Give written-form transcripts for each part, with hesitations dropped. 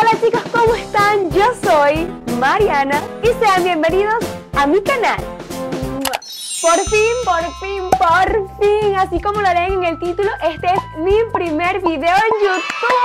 Hola chicos, ¿cómo están? Yo soy Mariana y sean bienvenidos a mi canal. Por fin, así como lo leen en el título, este es mi primer video en YouTube.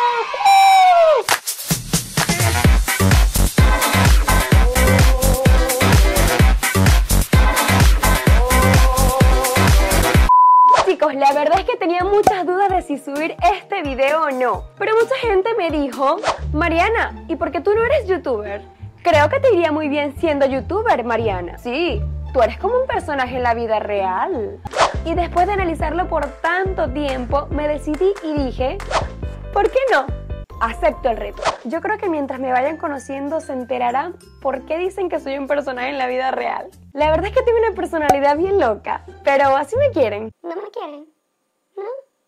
Chicos, la verdad es que tenía muchas dudas de si subir este video o no, pero mucha gente me dijo: Mariana, ¿y por qué tú no eres youtuber? Creo que te iría muy bien siendo youtuber, Mariana. Sí, tú eres como un personaje en la vida real. Y después de analizarlo por tanto tiempo, me decidí y dije: ¿por qué no? Acepto el reto. Yo creo que mientras me vayan conociendo se enterarán por qué dicen que soy un personaje en la vida real. La verdad es que tengo una personalidad bien loca, pero así me quieren. ¿No me quieren? ¿No?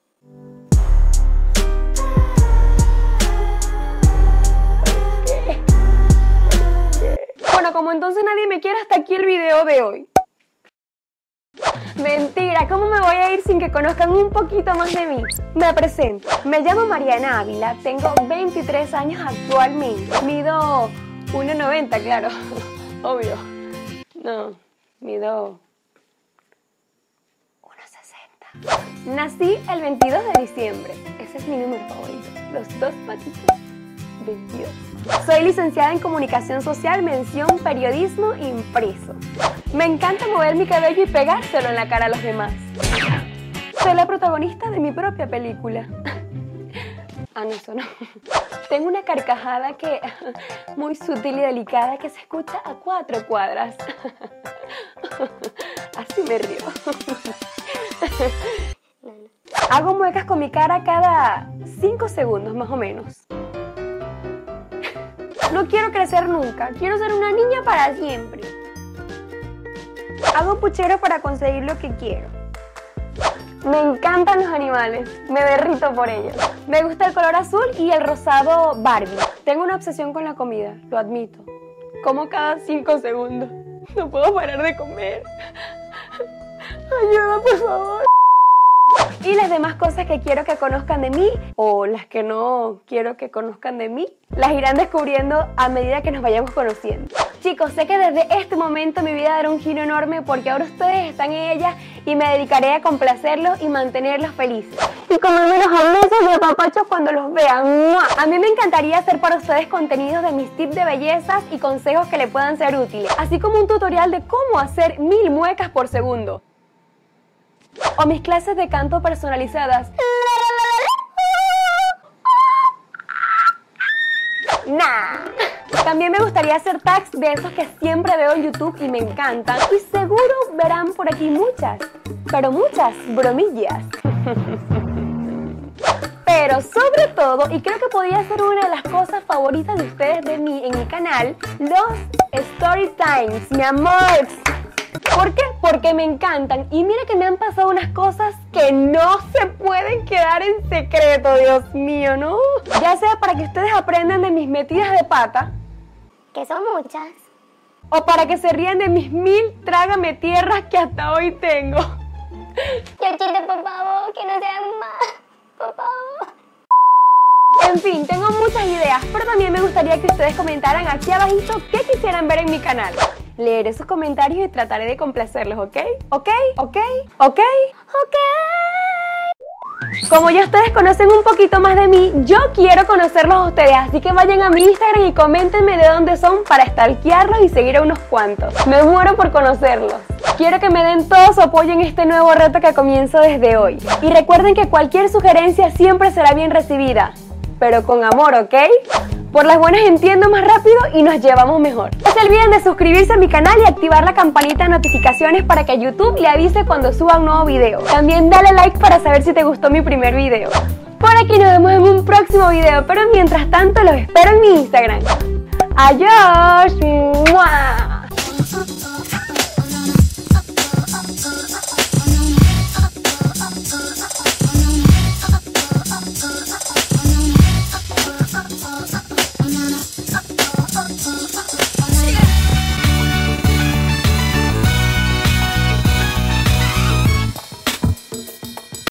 Bueno, como entonces nadie me quiere, hasta aquí el video de hoy. Mentira, ¿cómo me voy a ir sin que conozcan un poquito más de mí? Me presento, me llamo Mariana Ávila, tengo 23 años actualmente. Mido 1,90, claro, obvio. No, mido 1,60. Nací el 22 de diciembre, ese es mi número favorito, los dos patitos, 22. Soy licenciada en Comunicación Social, mención Periodismo impreso. Me encanta mover mi cabello y pegárselo en la cara a los demás. Soy la protagonista de mi propia película. Ah, no, eso no. Tengo una carcajada que muy sutil y delicada que se escucha a 4 cuadras. Así me río. Hago muecas con mi cara cada 5 segundos más o menos. No quiero crecer nunca, quiero ser una niña para siempre. Hago puchero para conseguir lo que quiero. Me encantan los animales, me derrito por ellos. Me gusta el color azul y el rosado Barbie. Tengo una obsesión con la comida, lo admito. Como cada 5 segundos. No puedo parar de comer. Ayuda, por favor. Y las demás cosas que quiero que conozcan de mí, o las que no quiero que conozcan de mí, las irán descubriendo a medida que nos vayamos conociendo. Chicos, sé que desde este momento mi vida dará un giro enorme porque ahora ustedes están en ella y me dedicaré a complacerlos y mantenerlos felices. Y comerme los besos y apapachos cuando los vean. ¡Mua! A mí me encantaría hacer para ustedes contenidos de mis tips de bellezas y consejos que le puedan ser útiles, así como un tutorial de cómo hacer 1000 muecas por segundo. O mis clases de canto personalizadas. Nah. También me gustaría hacer tags de esos que siempre veo en YouTube y me encantan. Y seguro verán por aquí muchas, pero muchas bromillas. Pero sobre todo, y creo que podría ser una de las cosas favoritas de ustedes de mí en mi canal, los Story Times, mi amor. ¿Por qué? Porque me encantan. Y mira que me han pasado unas cosas que no se pueden quedar en secreto, Dios mío, ¿no? Ya sea para que ustedes aprendan de mis metidas de pata, Que son muchas. o para que se rían de mis 1000 trágame tierras que hasta hoy tengo. Yo chiste, por favor, que no sean más. Por favor. En fin, tengo muchas ideas, pero también me gustaría que ustedes comentaran aquí abajito qué quisieran ver en mi canal. Leeré sus comentarios y trataré de complacerlos, ¿ok? ¿Ok? ¿Ok? ¿Ok? ¿Ok? Como ya ustedes conocen un poquito más de mí, yo quiero conocerlos a ustedes, así que vayan a mi Instagram y coméntenme de dónde son para stalkearlos y seguir a unos cuantos. Me muero por conocerlos. Quiero que me den todo su apoyo en este nuevo reto que comienzo desde hoy. Y recuerden que cualquier sugerencia siempre será bien recibida, pero con amor, ¿ok? Por las buenas entiendo más rápido y nos llevamos mejor. No se olviden de suscribirse a mi canal y activar la campanita de notificaciones para que YouTube le avise cuando suba un nuevo video. También dale like para saber si te gustó mi primer video. Por aquí nos vemos en un próximo video, pero mientras tanto los espero en mi Instagram. ¡Adiós! ¡Mua!